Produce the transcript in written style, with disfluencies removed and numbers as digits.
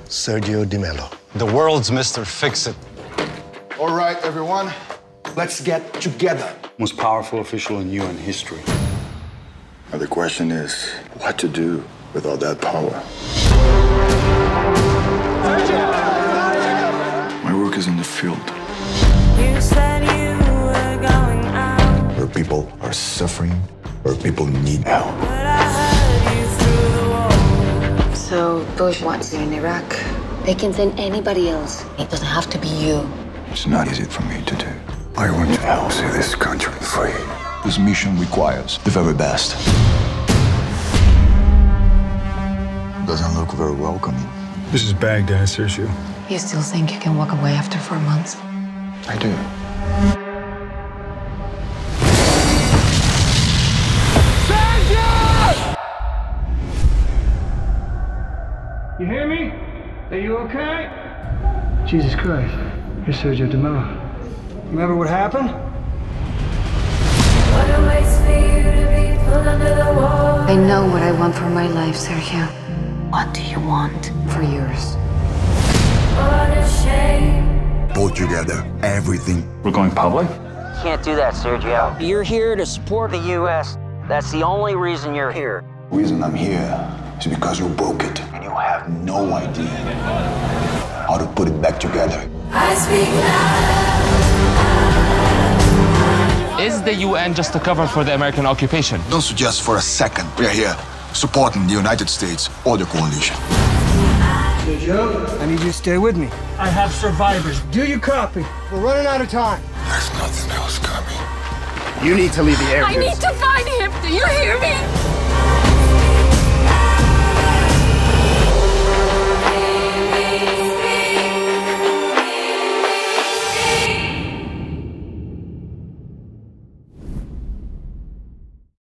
Sergio Di Mello. The world's Mr. Fix-It. All right, everyone, let's get together. Most powerful official in UN history. Now the question is, what to do with all that power? My work is in the field. You said you were going out, Where people are suffering, where people need help. but I heard you through the wall. So Bush wants you in Iraq. They can send anybody else. It doesn't have to be you. It's not easy for me to do. I want to help see this country free. This mission requires the very best. Doesn't look very welcoming. This is Baghdad, Sergio. You still think you can walk away after 4 months? I do. You hear me? Are you okay? Jesus Christ. You're Sergio Di Mello. Remember what happened? What a waste for you to be pulled under the wall. I know what I want for my life, Sergio. What do you want for yours? What a shame. Pull together everything. We're going public? Can't do that, Sergio. You're here to support the U.S. That's the only reason you're here. The reason I'm here is because you broke it. And you have no idea how to put it back together. I speak loud. Is the UN just a cover for the American occupation? Don't suggest for a second we're here supporting the United States or the coalition. Sergio, I need you to stay with me. I have survivors. Do you copy? We're running out of time. There's nothing else coming. You need to leave the area. I need to find him. Do you hear me?